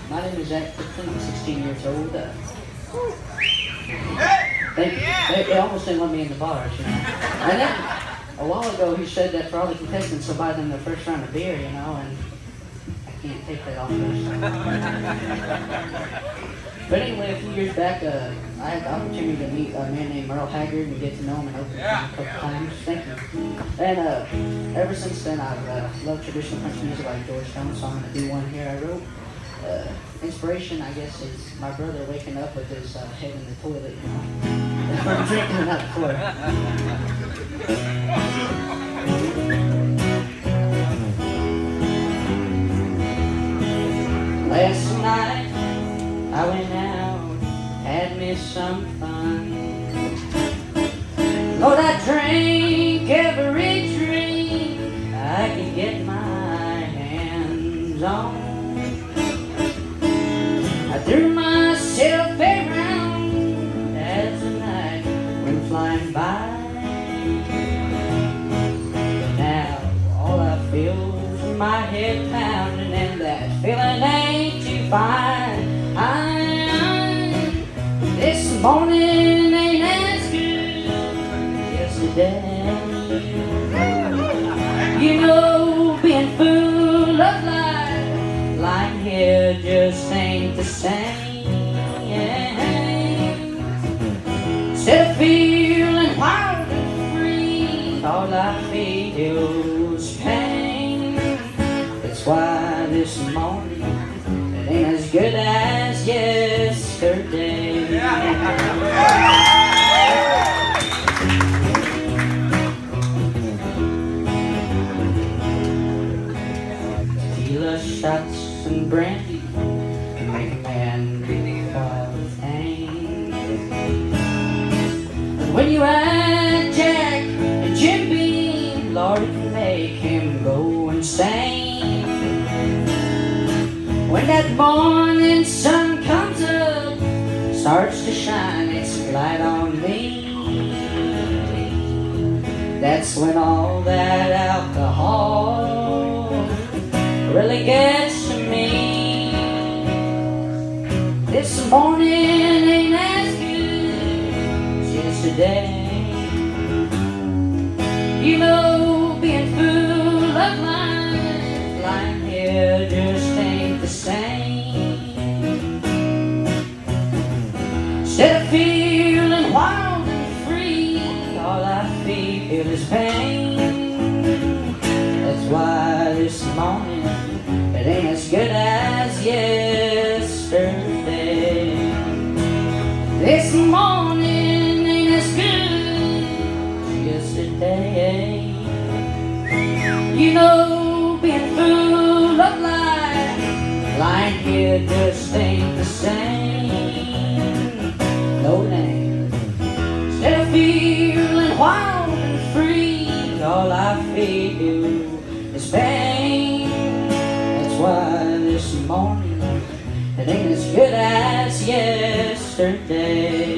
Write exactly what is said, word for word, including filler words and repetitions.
My name is Clifton. I'm sixteen years old. Uh, they, they, they almost didn't let me in the bars, you know. And then a while ago he said that for all the contestants to buy them their first round of beer, you know, and I can't take that off first. But anyway, a few years back, uh, I had the opportunity to meet a man named Merle Haggard and get to know him and open him a couple times. Thank you. And uh, ever since then, I've uh, loved traditional country music like George Stone, so I'm going to do one here I wrote. Uh, inspiration, I guess, is my brother waking up with his uh, head in the toilet, you know, from drinking the night before. Last night, I went out, had me some fun. Lord, I drank every drink I could get my hands on. I threw myself around as the night went flying by. But now all I feel is my head pounding, and that feeling ain't too fine. I, this morning ain't as good as yesterday. You know, being full of life, lying here just ain't the same. Instead of feeling wild and free, all I feel is pain. That's why this morning it ain't as good as yesterday. Tequila shots and brandy make a man really wild thing. And when you add Jack and Jim Beam, Lord, it can make him go insane. When that morning sun comes up, starts to shine its light on me, that's when all that alcohol really gets to me. This morning ain't as good as yesterday. You know, being full of life, lying here just ain't the same. Instead of feeling wild and free, all I feel is pain. That's why this morning it ain't as good as yesterday. This morning ain't as good as yesterday. You know, being full of life, lying here just ain't the same. No name. Instead of feeling wild and free, all I feel is pain. That's why this morning it ain't as good as yesterday.